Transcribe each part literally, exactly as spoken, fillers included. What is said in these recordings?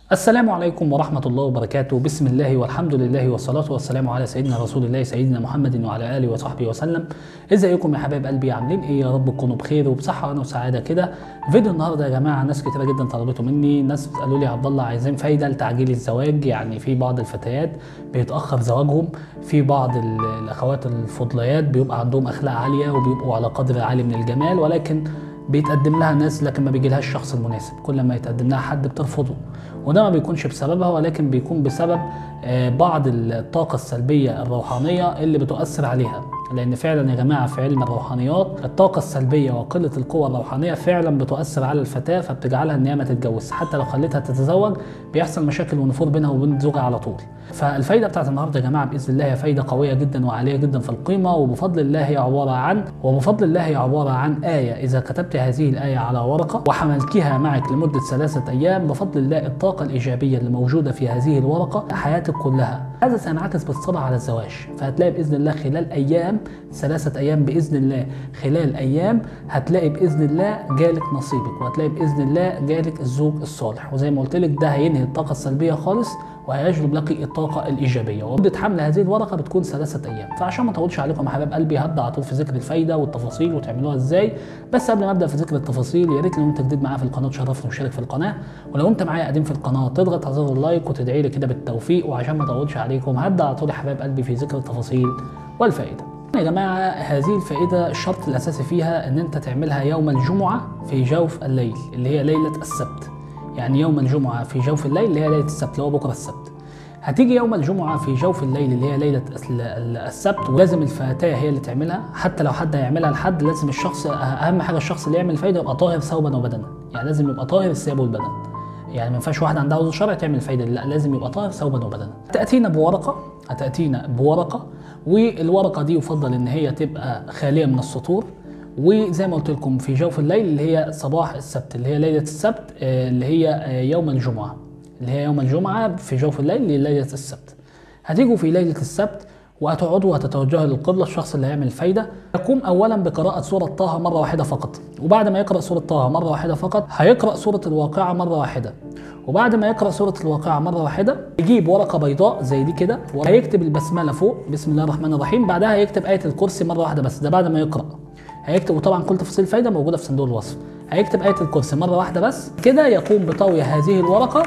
السلام عليكم ورحمة الله وبركاته. بسم الله والحمد لله والصلاة والسلام على سيدنا رسول الله سيدنا محمد وعلى آله وصحبه وسلم. ازيكم يا حبايب قلبي، عاملين ايه؟ يا رب تكونوا بخير وبصحة وسعادة كده. فيديو النهارده يا جماعة ناس كتيرة جدا طلبته مني، ناس قالوا لي يا عبد الله عايزين فايدة لتعجيل الزواج، يعني في بعض الفتيات بيتأخر زواجهم، في بعض الأخوات الفضليات بيبقى عندهم أخلاق عالية وبيبقوا على قدر عالي من الجمال، ولكن بيتقدم لها ناس لكن ما بيجيلهاش الشخص المناسب. كل ما يتقدم لها حد بترفضه، وده ما بيكونش بسببها ولكن بيكون بسبب بعض الطاقة السلبية الروحانية اللي بتؤثر عليها. لأن فعلا يا جماعة في علم الروحانيات الطاقة السلبية وقلة القوة الروحانية فعلا بتؤثر على الفتاة، فبتجعلها إن هي ما تتجوز. حتى لو خليتها تتزوج بيحصل مشاكل ونفور بينها وبين زوجها على طول. فالفايدة بتاعت النهارده يا جماعة بإذن الله هي فايدة قوية جدا وعالية جدا في القيمة، وبفضل الله هي عبارة عن وبفضل الله هي عبارة عن آية. إذا كتبت هذه الآية على ورقة وحملتها معك لمدة ثلاثة أيام، بفضل الله الطاقة الإيجابية اللي موجودة في هذه الورقة حياتك كلها. هذا سينعكس بالطبع على الزواج، فهتلاقي بإذن الله خلال أيام ثلاثة أيام بإذن الله خلال أيام هتلاقي بإذن الله جالك نصيبك، وهتلاقي بإذن الله جالك الزوج الصالح. وزي ما قلت لك ده هينهي الطاقة السلبية خالص وهيجلب لك الطاقة الإيجابية. ومدة حمل هذه الورقة بتكون ثلاثة أيام. فعشان ما أطولش عليكم يا حبايب قلبي هبدأ على طول في ذكر الفايدة والتفاصيل وتعملوها إزاي. بس قبل ما أبدأ في ذكر التفاصيل يا ريت لو أنت جديد معايا في القناة تشرفني وشارك في القناة، ولو أنت معايا قديم في القناة تضغط على زر اللايك وتدعي لي كده بالتوفيق. وعشان ما أطولش عليكم هبدأ على طول يا حبايب قلبي في ذكر التفاصيل والفائدة. يا جماعة هذه الفائدة الشرط الأساسي فيها إن أنت تعملها يوم الجمعة في جوف الليل اللي هي ليلة السبت. يعني يوم الجمعة في جوف الليل اللي هي ليلة السبت اللي هو بكرة السبت. هتيجي يوم الجمعة في جوف الليل اللي هي ليلة السبت، ولازم الفتاة هي اللي تعملها. حتى لو حد هيعملها لحد لازم الشخص، أهم حاجة الشخص اللي يعمل الفايدة يبقى طاهر ثوبا وبدنا. يعني لازم يبقى طاهر الثياب والبدن. يعني ما ينفعش واحد عندها عذر شرعي تعمل الفايدة، لا لازم يبقى طاهر ثوبا وبدنا. تأتينا بورقة هتأتينا بورقة والورقة دي يفضل إن هي تبقى خالية من السطور. وزي ما قلت لكم في جوف الليل اللي هي صباح السبت اللي هي ليلة السبت اللي هي يوم الجمعة اللي هي يوم الجمعة في جوف الليل ليلة السبت. هتيجوا في ليلة السبت وهتقعدوا وهتتوجهوا للقبلة. الشخص اللي هيعمل الفايدة يقوم أولا بقراءة سورة طه مرة واحدة فقط، وبعد ما يقرأ سورة طه مرة واحدة فقط هيقرأ سورة الواقعة مرة واحدة، وبعد ما يقرأ سورة الواقعة مرة واحدة يجيب ورقة بيضاء زي دي كده وهيكتب البسملة فوق بسم الله الرحمن الرحيم، بعدها هيكتب آية الكرسي مرة واحدة بس. ده بعد ما يقرأ هيكتب، وطبعا كل تفاصيل الفايدة موجودة في صندوق الوصف. هيكتب آية الكرسي مرة واحدة بس كده، يقوم بطوي هذه الورقة.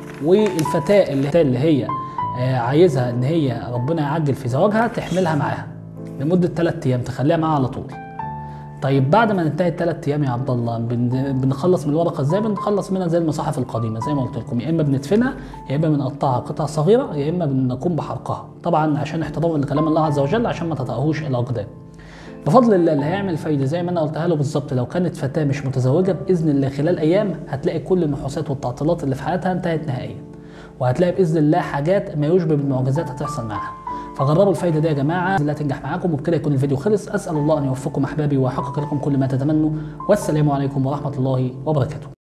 والفتاة اللي, اللي هي عايزها ان هي ربنا يعجل في زواجها تحملها معاها لمدة ثلاث ايام، تخليها معاها على طول. طيب بعد ما ننتهي الثلاث ايام يا عبد الله بنخلص من الورقة ازاي؟ بنخلص منها زي المصاحف القديمة زي ما قلت لكم، يا اما بندفنها يا اما بنقطعها قطع صغيرة يا اما بنقوم بحرقها، طبعا عشان احتراما لكلام الله عز وجل عشان ما تطأهوش الاقدام. بفضل الله اللي هيعمل فايدة زي ما انا قلتها له بالظبط، لو كانت فتاة مش متزوجة باذن الله خلال ايام هتلاقي كل النحوسات والتعطيلات اللي في حياتها انتهت نهائيا، وهتلاقي باذن الله حاجات ما يشبه بالمعجزات هتحصل معاها. فجربوا الفايده دي يا جماعه باذن الله تنجح معاكم. وبكده يكون الفيديو خلص. اسال الله ان يوفقكم احبابي ويحقق لكم كل ما تتمنوا، والسلام عليكم ورحمه الله وبركاته.